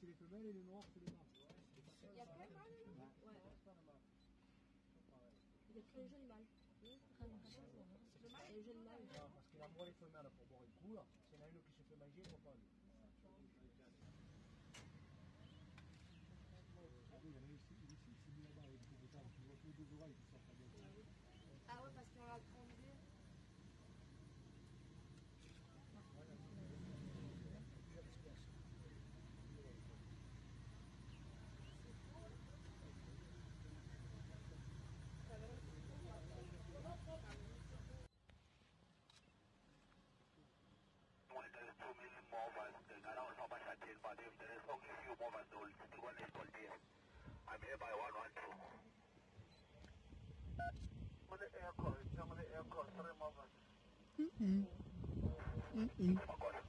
c'est les femelles et le noir, c'est les mâles. Il y a plein de mâles là? Ouais. Il y a plein de jeunes mâles. Le mâle et les jeunes mâles. Non, parce qu'il envoie les femelles pour boire une cour. S'il y en a une qui se fait manger, il ne faut pas aller. Il y en a ici, c'est mis là-bas avec des boutons. Tu vois tous les deux oreilles qui sortent là-bas. Ah ouais, parce qu'on l'a grandi. There is 2 million more vans, around how much I did, but if there is only a few more vans, they will still want to call this. I'm here by 112. On the air call, 3 more vans.